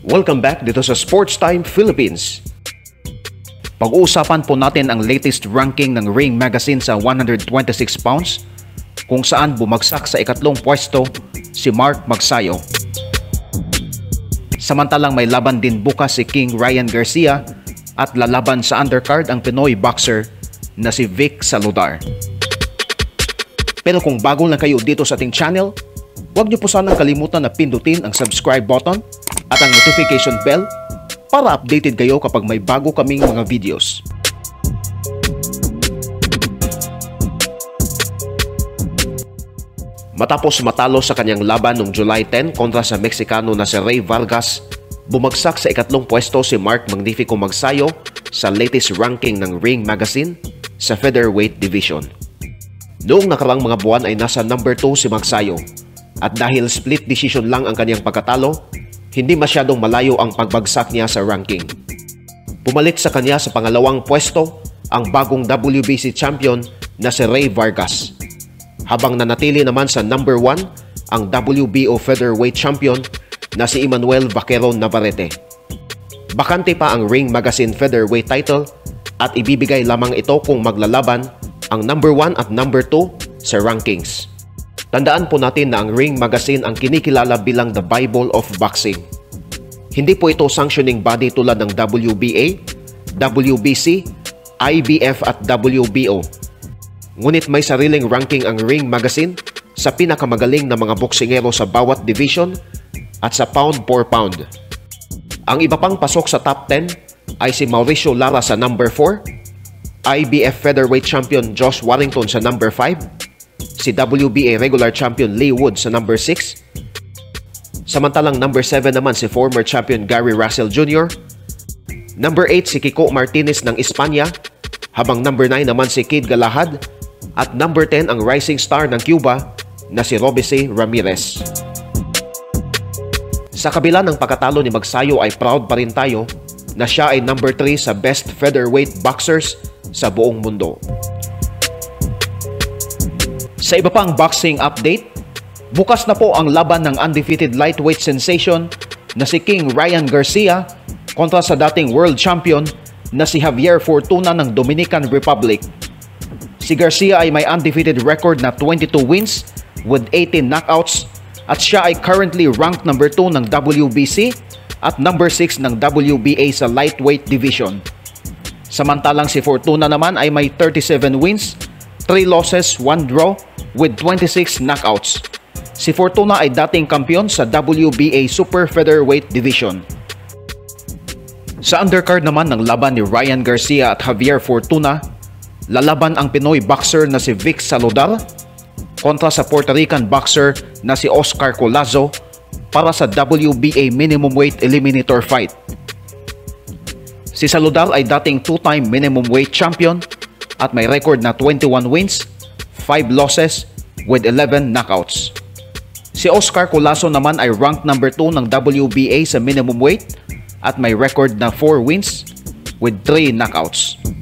Welcome back dito sa Sports Time Philippines. Pag-uusapan po natin ang latest ranking ng Ring Magazine sa 126 pounds kung saan bumagsak sa ikatlong pwesto si Mark Magsayo. Samantalang may laban din bukas si King Ryan Garcia at lalaban sa undercard ang Pinoy boxer na si Vic Saludar. Pero kung bago lang kayo dito sa ating channel, huwag niyo po sanang kalimutan na pindutin ang subscribe button at ang notification bell para updated kayo kapag may bago kaming mga videos. Matapos matalo sa kanyang laban noong July 10 kontra sa Meksikano na si Rey Vargas, bumagsak sa ikatlong pwesto si Mark Magnifico Magsayo sa latest ranking ng Ring Magazine sa featherweight division. Noong nakarang mga buwan ay nasa number 2 si Magsayo at dahil split decision lang ang kanyang pagkatalo, hindi masyadong malayo ang pagbagsak niya sa ranking. Pumalit sa kanya sa pangalawang pwesto ang bagong WBC champion na si Rey Vargas, habang nanatili naman sa number 1 ang WBO featherweight champion na si Emmanuel Vaquero Navarrete. Bakante pa ang Ring Magazine featherweight title at ibibigay lamang ito kung maglalaban ang number 1 at number 2 sa rankings. Tandaan po natin na ang Ring Magazine ang kinikilala bilang the Bible of Boxing. Hindi po ito sanctioning body tulad ng WBA, WBC, IBF at WBO. Ngunit may sariling ranking ang Ring Magazine sa pinakamagaling na mga boksingero sa bawat division at sa pound for pound. Ang iba pang pasok sa top 10 ay si Mauricio Lara sa number 4, IBF featherweight champion Josh Warrington sa number 5, si WBA regular champion Lee Wood sa number 6. Samantalang number 7 naman si former champion Gary Russell Jr. Number 8 si Kiko Martinez ng Espanya, habang number 9 naman si Kid Galahad at number 10 ang rising star ng Cuba na si Robeisy Ramirez. Sa kabila ng pagkatalo ni Magsayo ay proud pa rin tayo na siya ay number 3 sa best featherweight boxers sa buong mundo. Sa iba pang boxing update, bukas na po ang laban ng undefeated lightweight sensation na si King Ryan Garcia kontra sa dating world champion na si Javier Fortuna ng Dominican Republic. Si Garcia ay may undefeated record na 22 wins with 18 knockouts at siya ay currently ranked number 2 ng WBC at number 6 ng WBA sa lightweight division. Samantalang si Fortuna naman ay may 37 wins, 3 losses, 1 draw with 26 knockouts. Si Fortuna ay dating kampiyon sa WBA Super Featherweight Division. Sa undercard naman ng laban ni Ryan Garcia at Javier Fortuna, lalaban ang Pinoy boxer na si Vic Saludar kontra sa Puerto Rican boxer na si Oscar Collazo para sa WBA minimum weight eliminator fight. Si Saludar ay dating 2-time minimum weight champion at may record na 21 wins, 5 losses with 11 knockouts. Si Oscar Collazo naman ay ranked number 2 ng WBA sa minimum weight at may record na 4 wins with 3 knockouts.